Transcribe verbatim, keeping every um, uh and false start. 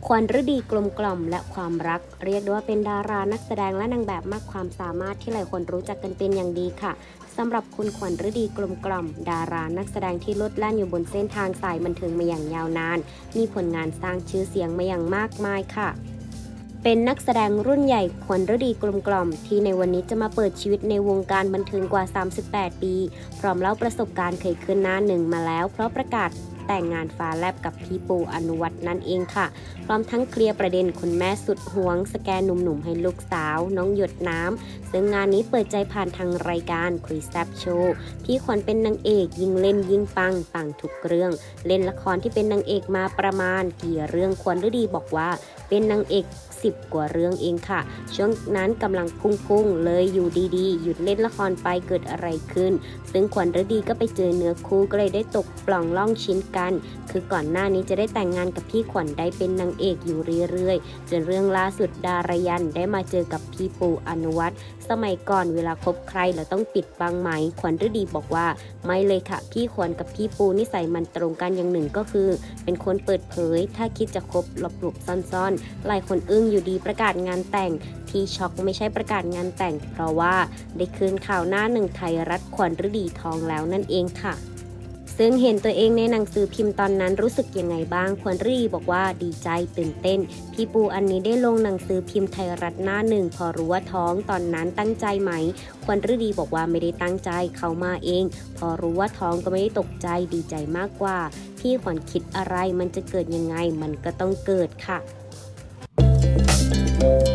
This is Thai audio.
ขวัญฤดีกลมกล่อมและความรักเรียกได้ว่าเป็นดารานักแสดงและนางแบบมากความสามารถที่หลายคนรู้จักกันเป็นอย่างดีค่ะสำหรับคุณขวัญฤดีกลมกล่อมดารานักแสดงที่ลดแล่นอยู่บนเส้นทางสายบันเทิงมาอย่างยาวนานมีผลงานสร้างชื่อเสียงมาอย่างมากมายค่ะเป็นนักแสดงรุ่นใหญ่ขวัญฤดีกลมกล่อมที่ในวันนี้จะมาเปิดชีวิตในวงการบันเทิงกว่าสามสิบแปดปีพร้อมเล่าประสบการณ์เคยขึ้นหน้าหนึ่งมาแล้วเพราะประกาศแต่งงานฟ้าแลบกับพี่ปูอนุวัฒน์นั่นเองค่ะพร้อมทั้งเคลียร์ประเด็นคุณแม่สุดหวงสแกนหนุ่มๆให้ลูกสาวน้องหยดน้ำซึ่งงานนี้เปิดใจผ่านทางรายการคุยแซบโชว์พี่ขวัญเป็นนางเอกยิ่งเล่นยิ่งปังปังทุกเรื่องเล่นละครที่เป็นนางเอกมาประมาณกี่เรื่องขวัญฤดีบอกว่าเป็นนางเอกสิบกว่าเรื่องเองค่ะช่วงนั้นกำลังพุ่งๆเลยอยู่ดีๆหยุดเล่นละครไปเกิดอะไรขึ้นซึ่งขวัญฤดีก็ไปเจอเนื้อคู่ก็เลยได้ตกปล่องล่องชิ้นกันคือก่อนหน้านี้จะได้แต่งงานกับพี่ขวัญได้เป็นนางเอกอยู่เรื่อยๆจนเรื่องล่าสุดดารยันได้มาเจอกับพี่ปูอนุวัฒน์สมัยก่อนเวลาคบใครเราต้องปิดบังไหมขวัญฤดีบอกว่าไม่เลยค่ะพี่ขวัญกับพี่ปูนิสัยมันตรงกันอย่างหนึ่งก็คือเป็นคนเปิดเผยถ้าคิดจะคบหลบๆซ่อนๆหลายคนอึ้งอยู่ดีประกาศงานแต่งที่ช็อกไม่ใช่ประกาศงานแต่งเพราะว่าได้คืนข่าวหน้าหนึ่งไทยรัฐขวัญฤดีทองแล้วนั่นเองค่ะซึ่งเห็นตัวเองในหนังสือพิมพ์ตอนนั้นรู้สึกยังไงบ้างขวัญฤดีบอกว่าดีใจตื่นเต้นพี่ปูอันนี้ได้ลงหนังสือพิมพ์ไทยรัฐหน้าหนึ่งพอรู้ว่าท้องตอนนั้นตั้งใจไหมขวัญฤดีบอกว่าไม่ได้ตั้งใจเขามาเองพอรู้ว่าท้องก็ไม่ได้ตกใจดีใจมากกว่าพี่ขวัญคิดอะไรมันจะเกิดยังไงมันก็ต้องเกิดค่ะ